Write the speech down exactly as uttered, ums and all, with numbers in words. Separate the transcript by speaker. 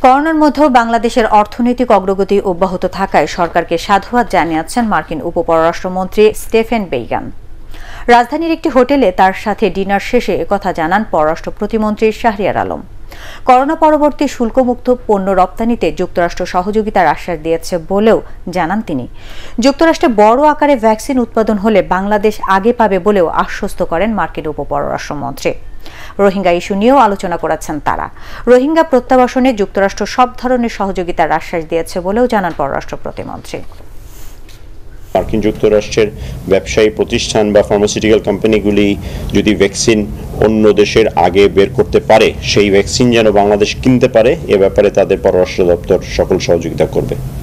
Speaker 1: করোনার মধ্যেও বাংলাদেশের অর্থনৈতিক অগ্রগতি অব্যাহত থাকায় সরকারকে সাধুবাদ জানিয়েছেন মার্কিন উপ-পররাষ্ট্রমন্ত্রী স্টেফেন বেইগান। রাজধানীর একটি হোটেলে তার সাথে ডিনার শেষে একথা জানান পররাষ্ট্র প্রতিমন্ত্রী শাহরিয়ার আলম। করোনা পরবর্তী শুল্কমুক্ত পণ্য রপ্তানিতে যুক্তরাষ্ট্র সহযোগিতার আশ্বাস দিয়েছে বলেও জানান তিনি। যুক্তরাষ্ট্রে বড় আকারে ভ্যাকসিন উৎপাদন হলে বাংলাদেশ আগে পাবে বলেও আশ্বস্ত করেন মার্কিন উপ-পররাষ্ট্রমন্ত্রী। রোহিঙ্গা ইস্যু নিয়েও আলোচনা করেছেন তারা। রোহিঙ্গা প্রত্যাবাসনে যুক্তরাষ্ট্র সব ধরনের সহযোগিতার আশ্বাস দিয়েছে বলেও জানান পররাষ্ট্র প্রতিমন্ত্রী।
Speaker 2: মার্কিন যুক্তরাষ্ট্রের ব্যবসায়ী প্রতিষ্ঠান বা ফার্মাসিউটিক্যাল কোম্পানিগুলি যদি ভ্যাকসিন অন্য দেশের আগে বের করতে পারে, সেই ভ্যাকসিন যেন বাংলাদেশ কিনতে পারে, এ ব্যাপারে তাদের পররাষ্ট্র দপ্তর সকল সহযোগিতা করবে।